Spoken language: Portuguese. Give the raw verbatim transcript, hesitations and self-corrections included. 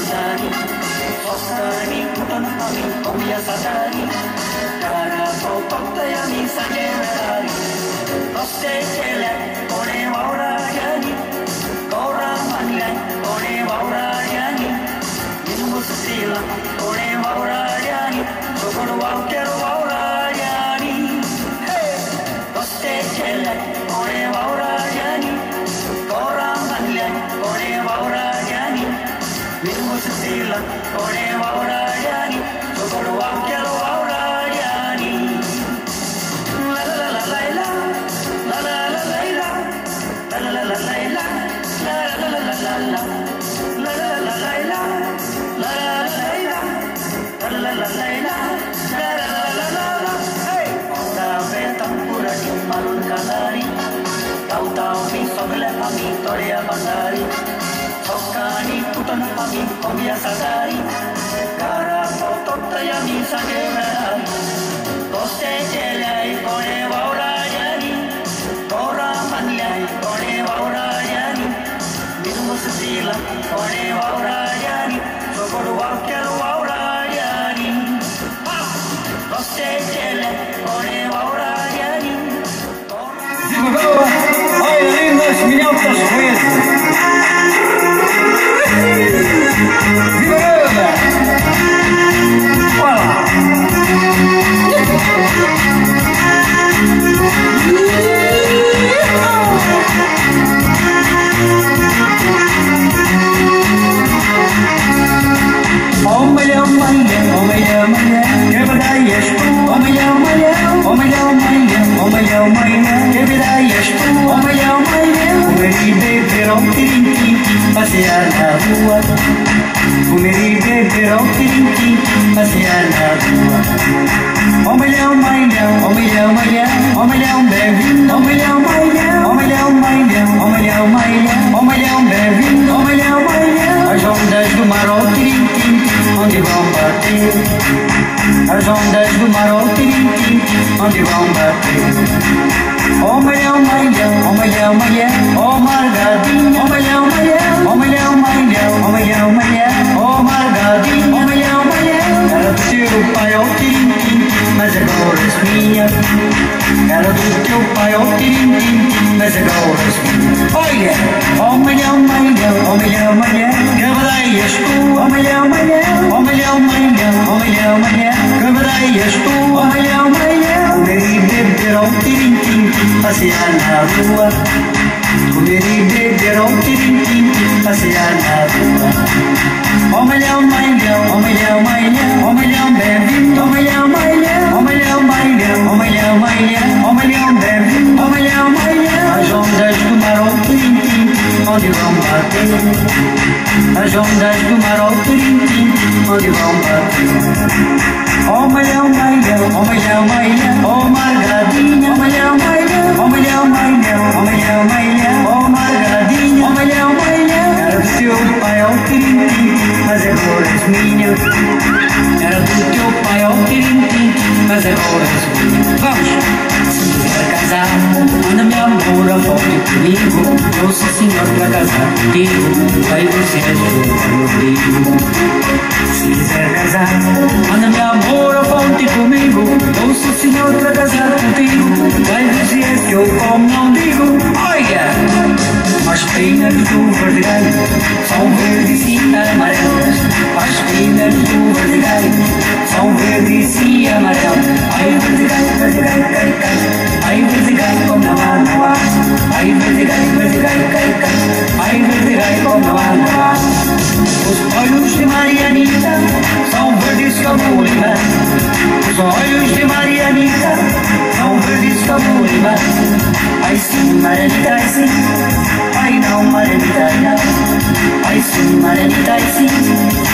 sadari, sostani kutan ami komia sadari, kara sopakta yami sagerari, roste chele kone vaura yani, kora manlai kone vaura yani, minmusila kone vaura yani, sokoro vaukero vaura yani, hey, roste chele kone vaura yani, kora manlai kone vaura yani, minmusila kone vaura yani, sokoro vaukero vaura yani. La la la la la la la la la la la la la la la la la la la Ой, нас менялся швед. Зима passear na rua, comer e beber ao tintim, passear na rua. Ó milhão, milhão, ó milhão, milhão, ó milhão, bebe, ó milhão, milhão, ó milhão, milhão, ó milhão, milhão, ó milhão, bebe, ó milhão, milhão. As ondas do mar ao tintim, onde vão bater? As ondas do mar ao tintim, onde vão bater? Ó milhão, milhão, ó milhão, milhão, ó margadinho, ó milhão, milhão, ó milhão, milhão, ó milhão, milhão, ó margadinho, ó milhão, milhão. Era do teu pai ao tintim, mas agora és minha. Era do teu pai ao tintim, mas agora és minha. Olha, ó milhão, milhão, ó milhão, milhão, cabreias tu, ó milhão, milhão, ó milhão, milhão, ó milhão, milhão, cabreias tu, ó milhão, milhão. Comer e beber ao tintim, passear na rua, comer e beber ao tintim, passear na rua. Ó milhão, milhão, ó milhão, milhão, ó milhão, bebe, ó milhão, milhão, ó milhão, milhão, ó milhão, milhão, ó milhão, bebe, ó milhão, milhão. As ondas do mar ao tintim, onde vão bater? As ondas do mar ao tintim, onde vão bater? Ó milhão, milhão, ó milhão, milhão, ó margadinha, ó milhão, milhão, ó milhão, milhão, ó milhão, milhão, ó margadinha, ó milhão, milhão. Era do teu pai ao tintim, mas agora és minha. Era do teu pai ao tintim, mas agora és minha. Vamos! Se quiser casar, manda-me amor, a volta comigo. Eu sou senhor pra casar contigo, aí você é meu se quiser casar, manda-me amor, a volta comigo. Eu sou senhor pra casar contigo, vai dizer que eu como não digo. Olha! As penas do verdeiro são verdes e amarelas. As penas do verdeiro são verdes e amarelas. Ai, verdeiro, verdeiro, cai, cai. Ai, verdeiro, como na manoa. Ai, verdeiro, verdeiro, cai, cai. Ai, verdeiro, como na manoa. Os olhos de Marianita são verdes como o limão. Os olhos de Marianita são verdes como o limão. Ai, sim, Marianita, ai, sim. Ai não, Marianita, não. Ai sim, Marianita, ai sim.